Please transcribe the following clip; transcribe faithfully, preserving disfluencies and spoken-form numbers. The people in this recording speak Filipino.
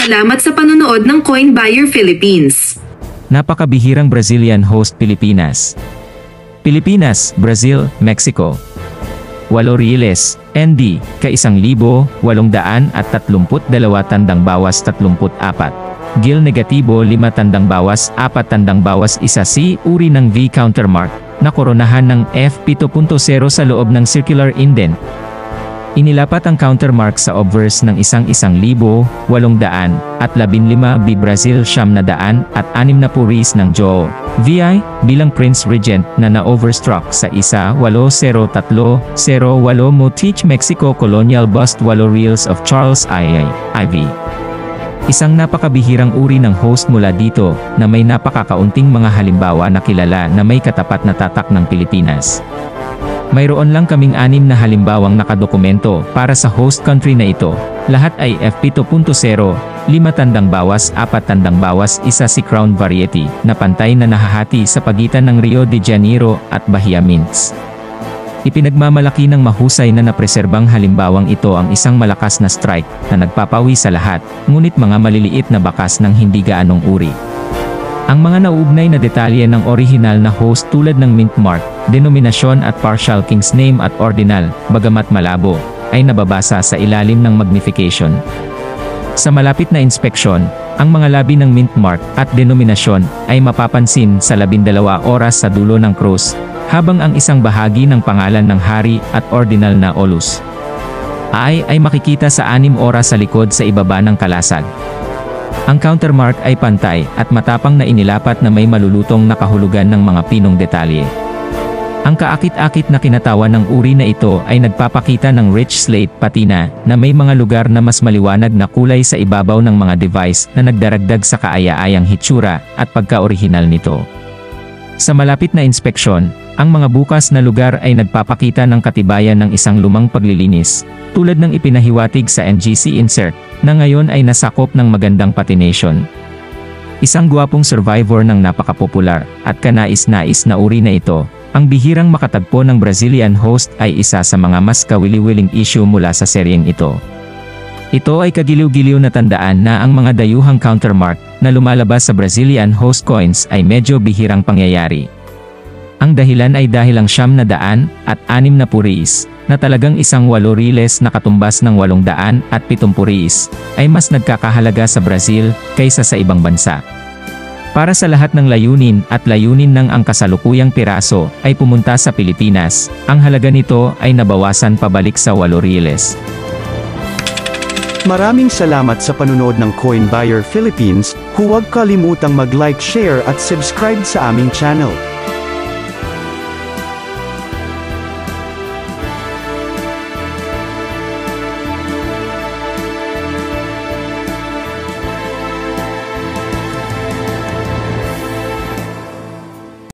Salamat sa panonood ng Coin Buyer Philippines. Napakabihirang Brazilian host Pilipinas. Pilipinas, Brazil, Mexico. Walo reales, N D, ka isang libo, walong daan at tatlumput dalawa tandang bawas tatlumput apat. Gil negatibo lima tandang bawas apat tandang bawas isa C uri ng V countermark, na koronahan ng F seven point zero sa loob ng circular indent. Inilapat ang countermark sa obverse ng isang isang libo, walong daan, at labinlima B Brazil siyam na daan, at anim na puris ng Joe V I, bilang Prince Regent na na-overstruck sa isa walo zero tatlo zero walo Motique Mexico Colonial Bust walo reels of Charles I V. Isang napakabihirang uri ng host mula dito, na may napakakaunting mga halimbawa na kilala na may katapat na tatak ng Pilipinas. Mayroon lang kaming anim na halimbawang nakadokumento para sa host country na ito. Lahat ay F seven point zero, lima tandang bawas apat tandang bawas isa si Crown Variety, na pantay na nahahati sa pagitan ng Rio de Janeiro at Bahia Mints. Ipinagmamalaki ng mahusay na napreserbang halimbawang ito ang isang malakas na strike, na nagpapawi sa lahat, ngunit mga maliliit na bakas ng hindi gaanong uri. Ang mga nauugnay na detalye ng orihinal na host tulad ng mint mark, denominasyon at partial king's name at ordinal, bagamat malabo, ay nababasa sa ilalim ng magnification. Sa malapit na inspeksyon, ang mga labi ng mint mark at denominasyon ay mapapansin sa labindalawa oras sa dulo ng cross, habang ang isang bahagi ng pangalan ng hari at ordinal na olus ay ay makikita sa anim oras sa likod sa ibaba ng kalasag. Ang countermark ay pantay at matapang na inilapat na may malulutong nakahulugan ng mga pinong detalye. Ang kaakit-akit na kinatawan ng uri na ito ay nagpapakita ng rich slate patina na may mga lugar na mas maliwanag na kulay sa ibabaw ng mga device na nagdaragdag sa kaaya-ayang hitsura at pagka-orihinal nito. Sa malapit na inspeksyon, ang mga bukas na lugar ay nagpapakita ng katibayan ng isang lumang paglilinis, tulad ng ipinahiwatig sa N G C insert, na ngayon ay nasakop ng magandang patination. Isang gwapong survivor ng napakapopular at kanais-nais na uri na ito, ang bihirang makatagpo ng Brazilian host ay isa sa mga mas kawili-wiling issue mula sa seryeng ito. Ito ay kagiliw-giliw na tandaan na ang mga dayuhang countermark na lumalabas sa Brazilian host coins ay medyo bihirang pangyayari. Ang dahilan ay dahil ang siyam na daan at anim na puris, na talagang isang walo riles na katumbas ng walong daan at pitong puris, ay mas nagkakahalaga sa Brazil kaysa sa ibang bansa. Para sa lahat ng layunin at layunin ng ang kasalukuyang piraso ay pumunta sa Pilipinas, ang halaga nito ay nabawasan pabalik sa walo riles. Maraming salamat sa panunood ng Coin Buyer Philippines. Huwag kalimutang mag-like, share at subscribe sa aming channel.